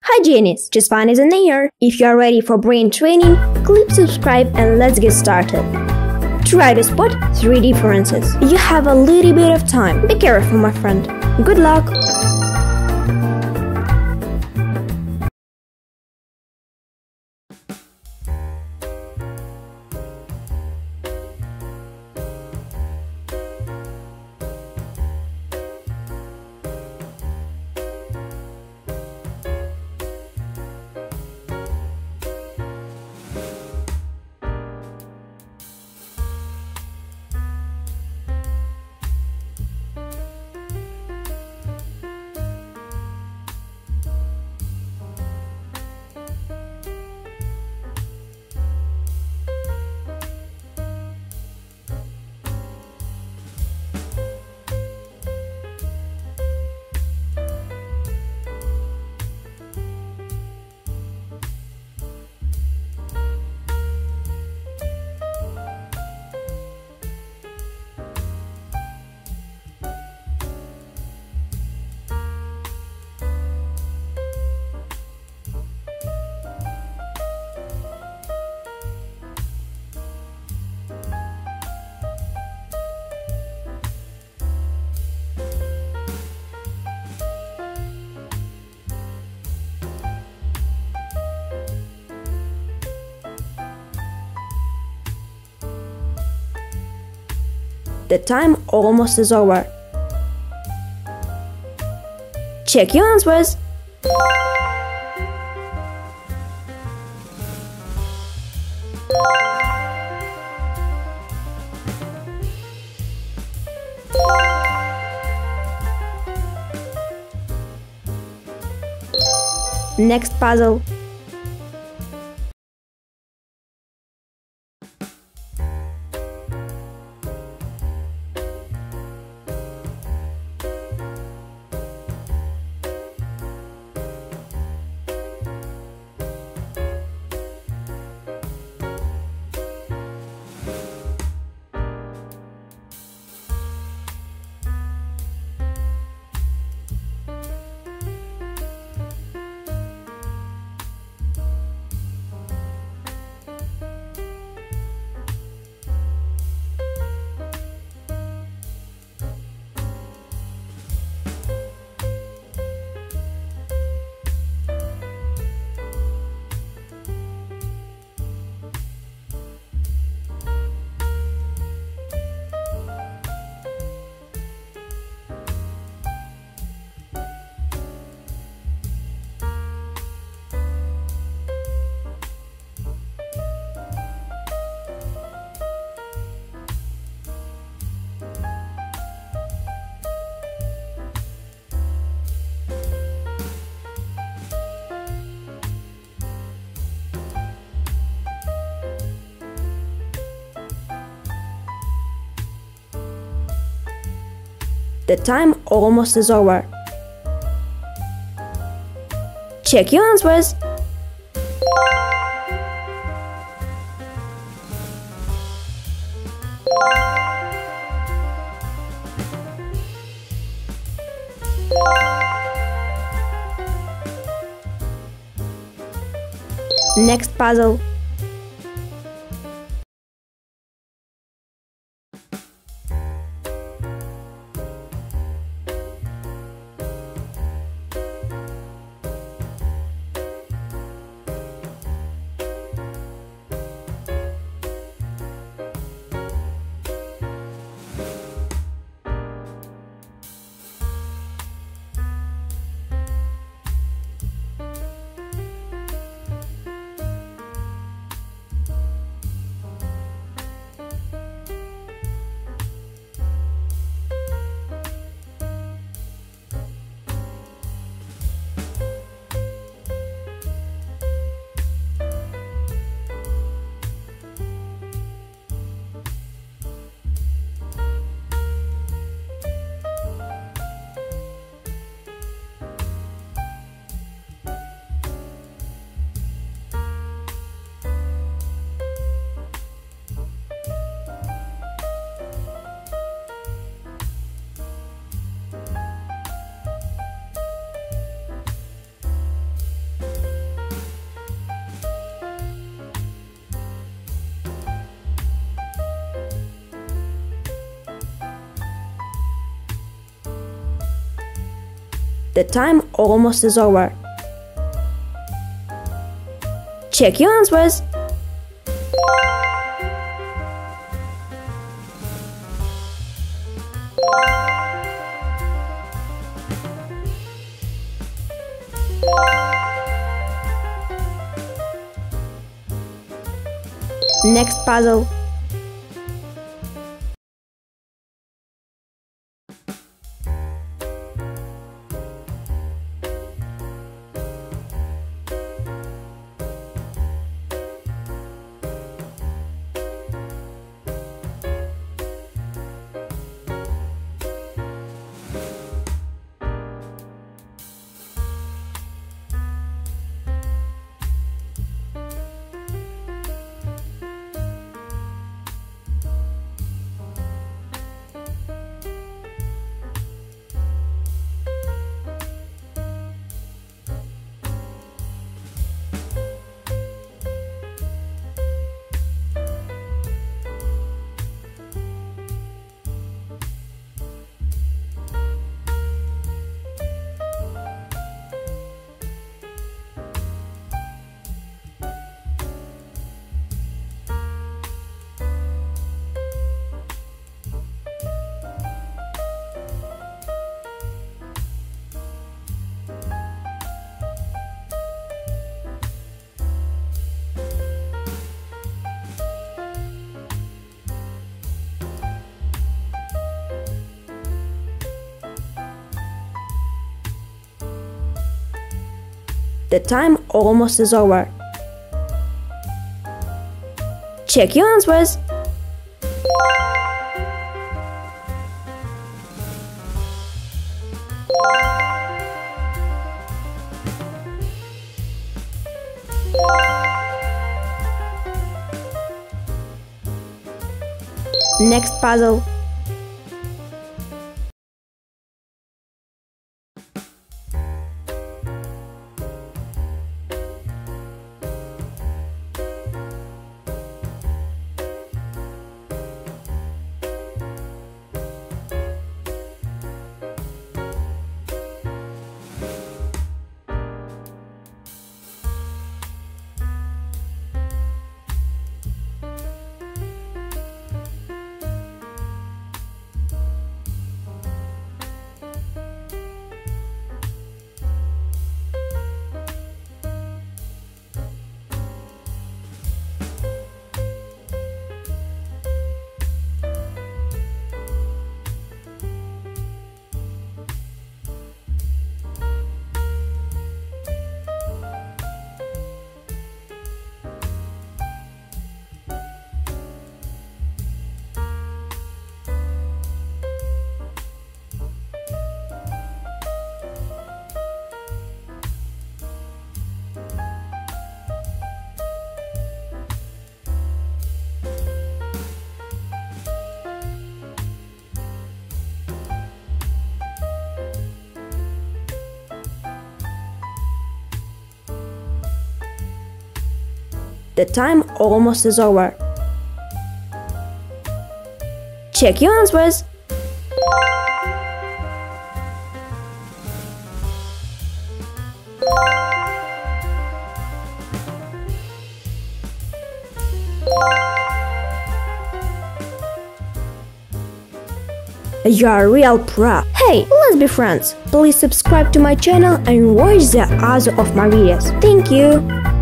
Hi Genies, just fine is in the air. If you are ready for brain training, click subscribe and let's get started. Try to spot 3 differences. You have a little bit of time. Be careful, my friend. Good luck! The time almost is over. Check your answers. Next puzzle. The time almost is over. Check your answers. Next puzzle. The time almost is over. Check your answers. Next puzzle. The time almost is over. Check your answers. Next puzzle. The time almost is over. Check your answers. You're a real pro. Hey, let's be friends. Please subscribe to my channel and watch the other of my videos. Thank you.